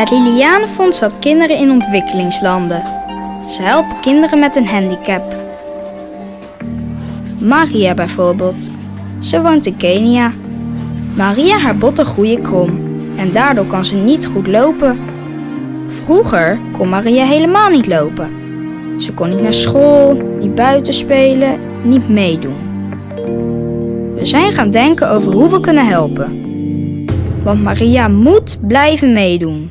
Het Lilianenfonds helpt kinderen in ontwikkelingslanden. Ze helpen kinderen met een handicap. Maria bijvoorbeeld. Ze woont in Kenia. Maria, haar botten groeien krom en daardoor kan ze niet goed lopen. Vroeger kon Maria helemaal niet lopen. Ze kon niet naar school, niet buiten spelen, niet meedoen. We zijn gaan denken over hoe we kunnen helpen. Want Maria moet blijven meedoen.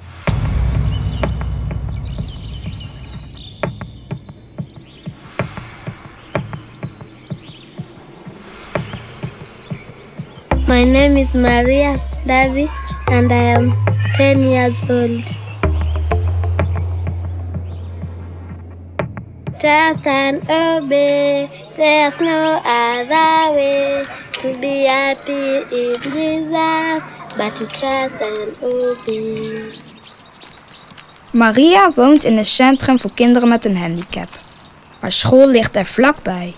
My name is Maria Davi and I am 10 years old. Trust and obey, there's no other way to be happy in Jesus, but to trust and obey. Maria woont in een centrum voor kinderen met een handicap. Haar school ligt er vlakbij.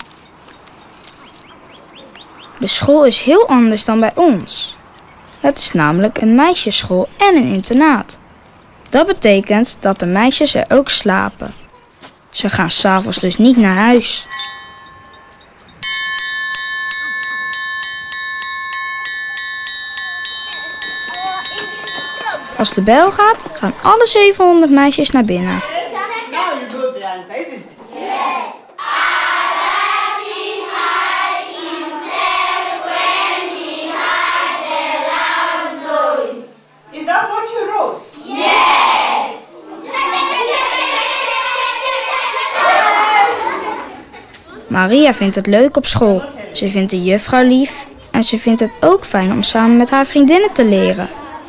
De school is heel anders dan bij ons. Het is namelijk een meisjesschool en een internaat. Dat betekent dat de meisjes er ook slapen. Ze gaan 's avonds dus niet naar huis. Als de bel gaat, gaan alle 700 meisjes naar binnen. Maria vindt het leuk op school. Ze vindt de juffrouw lief en ze vindt het ook fijn om samen met haar vriendinnen te leren.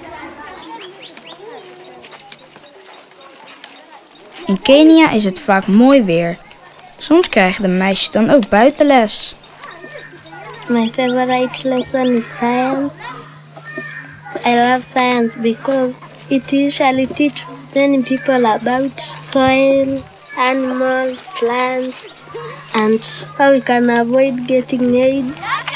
In Kenia is het vaak mooi weer. Soms krijgen de meisjes dan ook buitenles. My favorite lesson is science. I love science because it usually teaches many people about soil, animals, plants, and how we can avoid getting AIDS.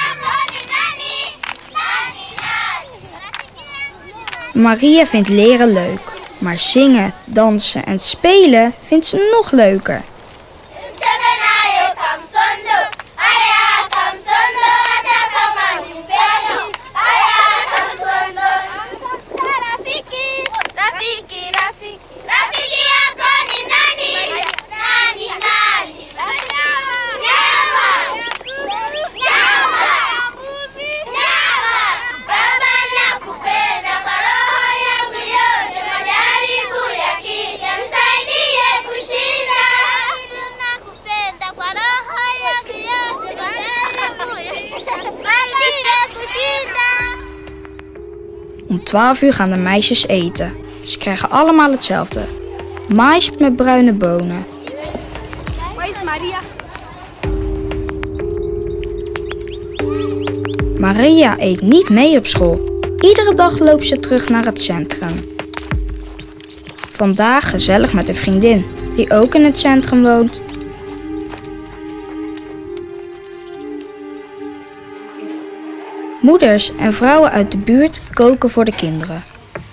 Maria vindt leren leuk, maar zingen, dansen en spelen vindt ze nog leuker. Om 12 uur gaan de meisjes eten. Ze krijgen allemaal hetzelfde. Mais met bruine bonen. Waar is Maria? Maria eet niet mee op school. Iedere dag loopt ze terug naar het centrum. Vandaag gezellig met een vriendin die ook in het centrum woont. Moeders en vrouwen uit de buurt koken voor de kinderen.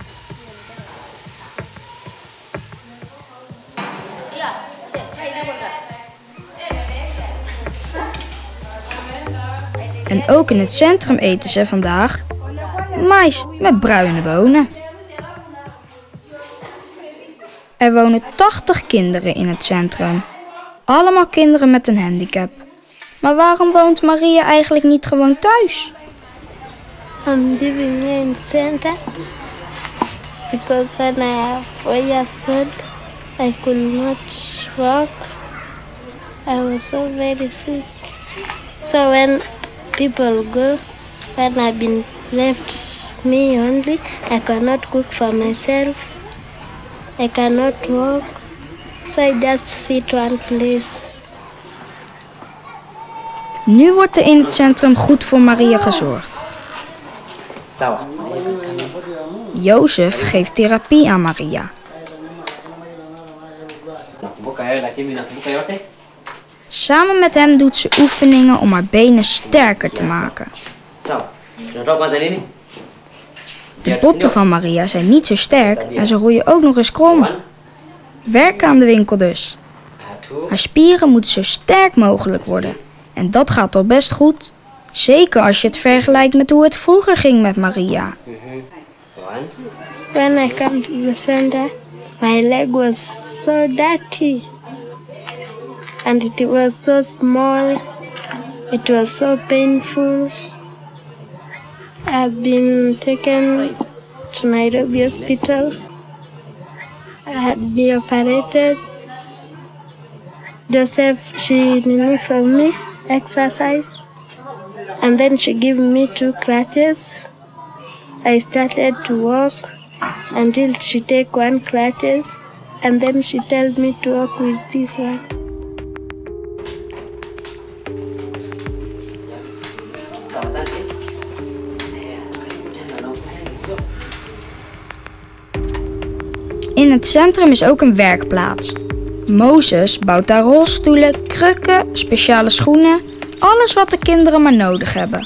En ook in het centrum eten ze vandaag mais met bruine bonen. Er wonen 80 kinderen in het centrum. Allemaal kinderen met een handicap. Maar waarom woont Maria eigenlijk niet gewoon thuis? I'm living here in the center because when I was 4 years old, I could not walk. I was so very sick. So when people go, when I've been left me only, I cannot cook for myself. I cannot walk. So I just sit one place. Nu wordt er in het centrum goed voor Maria gezorgd. Jozef geeft therapie aan Maria. Samen met hem doet ze oefeningen om haar benen sterker te maken. De botten van Maria zijn niet zo sterk en ze groeien ook nog eens krom. Werken aan de winkel dus. Haar spieren moeten zo sterk mogelijk worden. En dat gaat al best goed. Zeker als je het vergelijkt met hoe het vroeger ging met Maria. When I came to the center, my leg was so dirty. And it was so small. It was so painful. I've been taken to Nairobi Hospital. I had been operated. Joseph, she knew from me exercise. And then she gave me 2 crutches. I started to walk until she take 1 crutches. And then she tells me to walk with this one. In het centrum is ook een werkplaats. Mozes bouwt daar rolstoelen, krukken, speciale schoenen, alles wat de kinderen maar nodig hebben.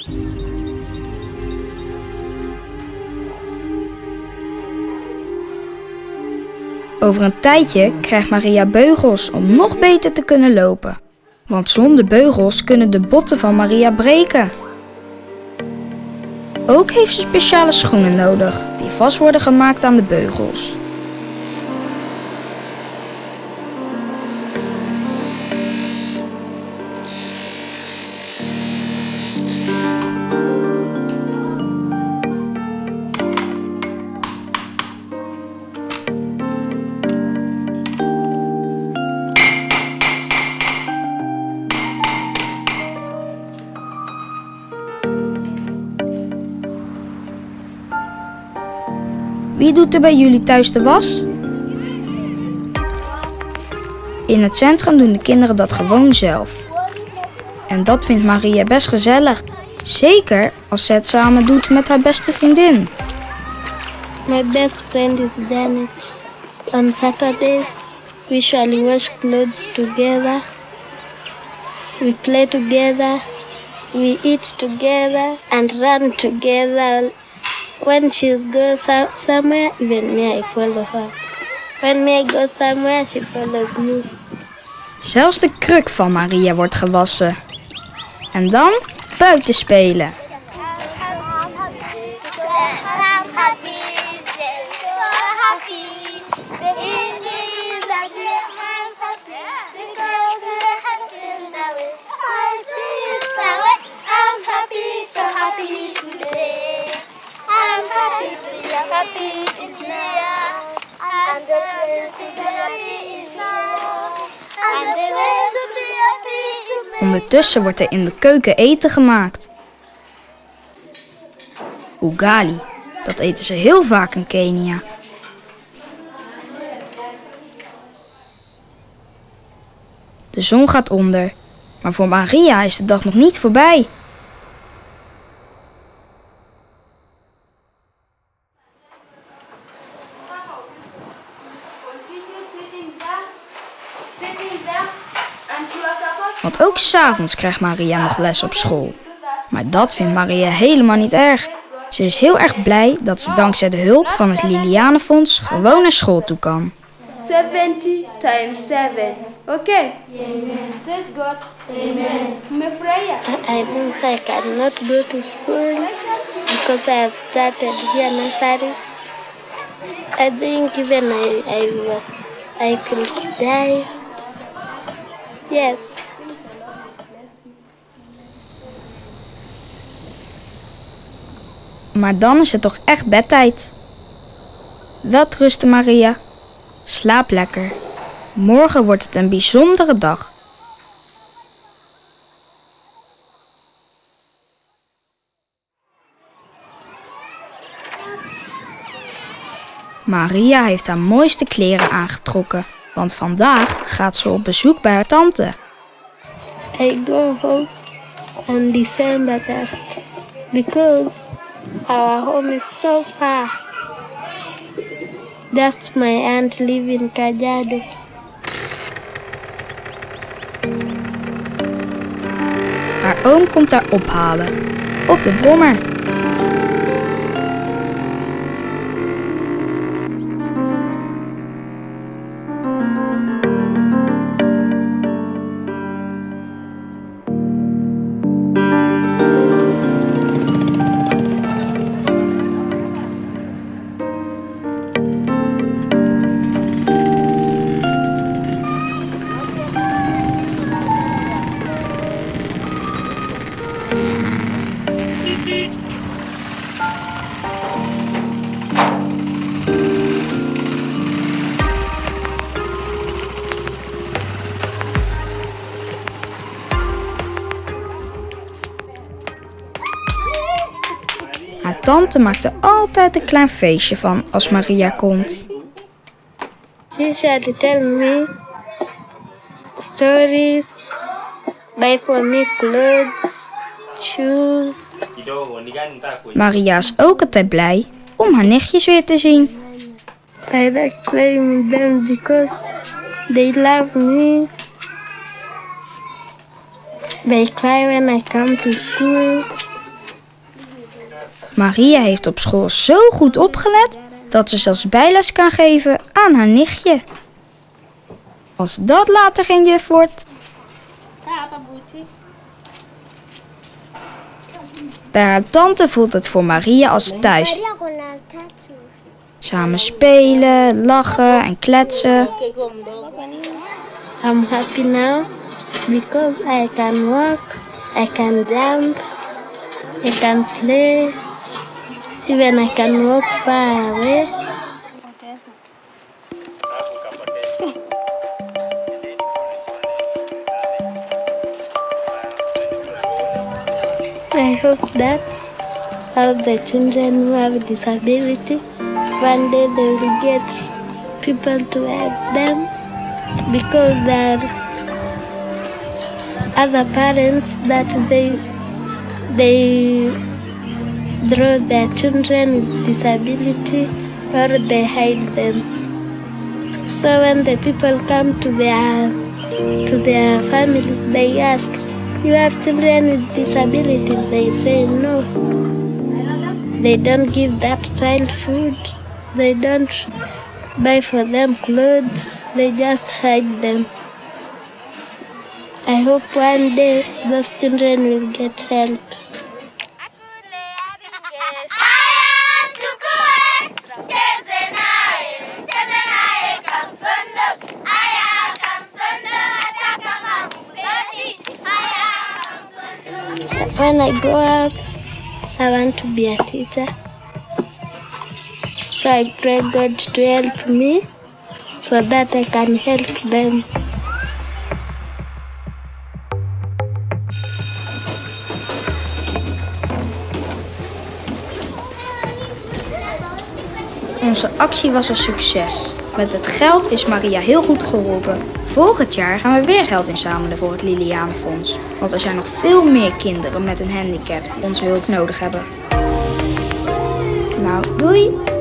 Over een tijdje krijgt Maria beugels om nog beter te kunnen lopen. Want zonder beugels kunnen de botten van Maria breken. Ook heeft ze speciale schoenen nodig, die vast worden gemaakt aan de beugels. Wie doet er bij jullie thuis de was? In het centrum doen de kinderen dat gewoon zelf. En dat vindt Maria best gezellig. Zeker als ze het samen doet met haar beste vriendin. My best friend is Janet. On Saturdays, we usually wash clothes together. We play together. We eat together and run together. When she goes somewhere, even me, I follow her. When me go somewhere, she follows me. Zelfs de kruk van Maria wordt gewassen. En dan buiten spelen. Ondertussen wordt er in de keuken eten gemaakt. Ugali, dat eten ze heel vaak in Kenia. De zon gaat onder, maar voor Maria is de dag nog niet voorbij. Want ook 's avonds krijgt Maria nog les op school. Maar dat vindt Maria helemaal niet erg. Ze is heel erg blij dat ze dankzij de hulp van het Lilianenfonds gewoon naar school toe kan. 70 times 7. Okay? Amen. Praise God. Amen. I think I cannot go to school because I have started here nursery. I think even I could die. Yes. Maar dan is het toch echt bedtijd. Welterusten, Maria. Slaap lekker. Morgen wordt het een bijzondere dag. Maria heeft haar mooiste kleren aangetrokken, want vandaag gaat ze op bezoek bij haar tante. I go home on December 1st because our home is so far. Just my aunt live in Kajiado. Haar oom komt haar ophalen, op de brommer. tante maakt er altijd een klein feestje van als Maria komt. She usually tell me stories, buy for me clothes, shoes. Maria is ook altijd blij om haar nichtjes weer te zien. I like playing with them because they love me. They cry when I come to school. Maria heeft op school zo goed opgelet dat ze zelfs bijles kan geven aan haar nichtje. Als dat later geen juf wordt. Bij haar tante voelt het voor Maria als thuis. Samen spelen, lachen en kletsen. I'm happy now because I can walk, I can jump, I can play, even I can walk far away. I hope that all the children who have disability, one day they will get people to help them, because there are other parents that they draw their children with disability or they hide them. So when the people come to their families, they ask, "You have children with disabilities?" They say no. They don't give that child food. They don't buy for them clothes. They just hide them. I hope one day those children will get help. When I grow up, I want to be a teacher. So I pray God to help me so that I can help them. Onze actie was een succes. Met het geld is Maria heel goed geholpen. Volgend jaar gaan we weer geld inzamelen voor het Lilianenfonds. Want er zijn nog veel meer kinderen met een handicap die onze hulp nodig hebben. Nou, doei!